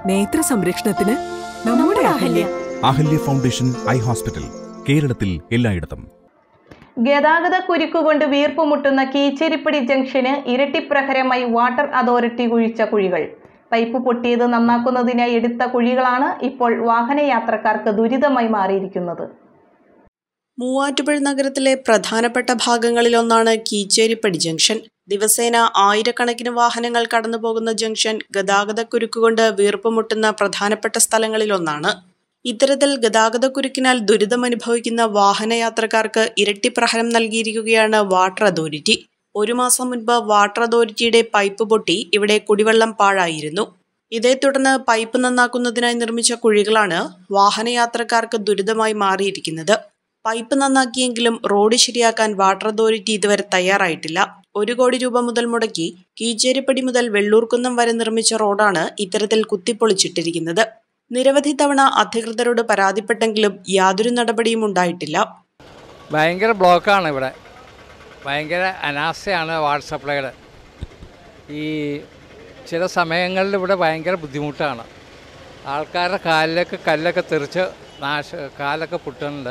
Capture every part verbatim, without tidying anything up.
നേത്ര സംരക്ഷണത്തിന് നമ്മുടെ Ahalya. Ahalya foundation eye hospital, കേരളത്തിൽ എല്ലായിടത്തും. ഗതാഗത കുരുക്കുകൊണ്ട് വീർപ്പുമുട്ടുന്ന കീച്ചേരിപ്പടി ജംഗ്ഷന് ഇരട്ടിപ്രഹരമായി വാട്ടർ അതോറിറ്റി കുഴിച്ച കുഴികൾ. പൈപ്പ് പൊട്ടിയത് നന്നാക്കുന്നതിനായി എടുത്ത കുഴികളാണ് ഇപ്പോൾ വാഹനയാത്രക്കാർക്ക് ദുരിതമായി മാറിയിരിക്കുന്നത്. മൂവാറ്റുപുഴ നഗരത്തിലെ പ്രധാനപ്പെട്ട ഭാഗങ്ങളിലൊന്നാണ് കീച്ചേരിപ്പടി ജംഗ്ഷൻ. ദിവസേന ആയിരക്കണക്കിന് വാഹനങ്ങൾ കടന്നുപോകുന്ന ജംഗ്ഷൻ ഗതാഗതക്കുരുക്കുകൊണ്ട് വീർപ്പുമുട്ടുന്ന പ്രധാനപ്പെട്ട സ്ഥലങ്ങളിലൊന്നാണ്. ഇത്തരത്തിൽ ഗതാഗതക്കുരുക്കിനാൽ ദുരിതമനുഭവിക്കുന്ന വാഹനയാത്രക്കാർക്ക് ഇരട്ടിപ്രഹരം നൽകിയിരിക്കുകയാണ് വാട്ടർ അതോറിറ്റി. ഒരു മാസം മുൻപ് വാട്ടർ അതോറിറ്റിയുടെ പൈപ്പ് പൊട്ടി ഇവിടെ കുടിവെള്ളം പാഴായിരുന്നു. ഇതേ തുടർന്ന് പൈപ്പ് നന്നാക്കുന്നതിനായി നിർമ്മിച്ച കുഴികളാണ് വാഹനയാത്രക്കാർക്ക് ദുരിതമായി മാറിയിരിക്കുന്നത്. പൈപ്പ് നന്നാക്കിയെങ്കിലും റോഡ് ശരിയാക്കാൻ വാട്ടർ അതോറിറ്റി ഇതുവരെ തയ്യാറായിട്ടില്ല. ഒരു കോടി രൂപ മുതൽ മുടക്കി കീച്ചേരിപ്പടി മുതൽ വെള്ളൂർക്കുന്നം വരെ നിർമ്മിച്ച റോഡാണ് ഇത്തരത്തിൽ കുത്തിപ്പൊളിച്ചിട്ടിരിക്കുന്നത്. നിരവധി തവണ അധികൃതരോട് പരാതിപ്പെട്ടെങ്കിലും യാതൊരു നടപടിയും ഉണ്ടായിട്ടില്ല. ഭയങ്കര ബ്ലോക്കാണ് ഇവിടെ, ഭയങ്കര അനാസ്ഥയാണ് വാട്ടർ സപ്ലൈയുടെ. ഈ ചില സമയങ്ങളിൽ ഇവിടെ ഭയങ്കര ബുദ്ധിമുട്ടാണ്. ആൾക്കാരുടെ കാലിലേക്ക് കല്ലൊക്കെ തെറിച്ച് നാശ കാലൊക്കെ പൊട്ടുന്നുണ്ട്.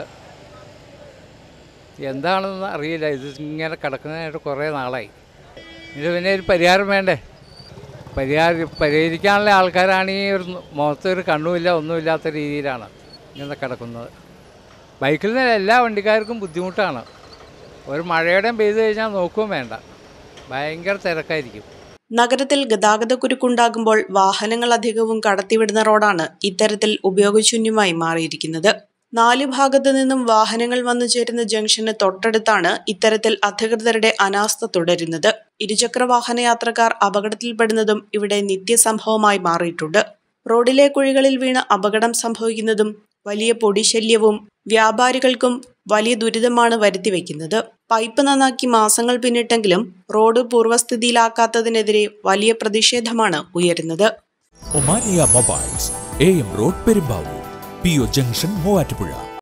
എന്താണെന്ന് അറിയില്ല. ഇത് ഇങ്ങനെ കിടക്കുന്നതിനായിട്ട് കുറേ നാളായി. ഇത് പിന്നെ ഒരു പരിഹാരം വേണ്ടേ? പരിഹാര പരിഹരിക്കാനുള്ള ആൾക്കാരാണെങ്കിൽ ഒരു മുഖത്ത് ഒരു കണ്ണുമില്ല, ഒന്നുമില്ലാത്ത രീതിയിലാണ് ഇങ്ങനെ കിടക്കുന്നത്. ബൈക്കിൽ നിന്ന് എല്ലാ വണ്ടിക്കാർക്കും ബുദ്ധിമുട്ടാണ്. ഒരു മഴയുടെയും പെയ്തു കഴിഞ്ഞാൽ നോക്കുകയും വേണ്ട, ഭയങ്കര തിരക്കായിരിക്കും. നഗരത്തിൽ ഗതാഗതക്കുരുക്കുണ്ടാകുമ്പോൾ വാഹനങ്ങൾ അധികവും കടത്തിവിടുന്ന റോഡാണ് ഇത്തരത്തിൽ ഉപയോഗശൂന്യമായി മാറിയിരിക്കുന്നത്. നാല് ഭാഗത്തു നിന്നും വാഹനങ്ങൾ വന്നു ചേരുന്ന ജംഗ്ഷന് തൊട്ടടുത്താണ് ഇത്തരത്തിൽ അധികൃതരുടെ അനാസ്ഥ തുടരുന്നത്. ഇരുചക്ര വാഹന യാത്രക്കാർ അപകടത്തിൽപ്പെടുന്നതും ഇവിടെ നിത്യസംഭവമായി മാറിയിട്ടുണ്ട്. റോഡിലെ കുഴികളിൽ വീണ് അപകടം സംഭവിക്കുന്നതും വലിയ പൊടിശല്യവും വ്യാപാരികൾക്കും വലിയ ദുരിതമാണ് വരുത്തിവെക്കുന്നത്. പൈപ്പ് നന്നാക്കി മാസങ്ങൾ പിന്നിട്ടെങ്കിലും റോഡ് പൂർവ്വസ്ഥിതിയിലാക്കാത്തതിനെതിരെ വലിയ പ്രതിഷേധമാണ് ഉയരുന്നത്. Omania mobiles, A M road, Perumbavoor, P O junction, Muvattupuzha.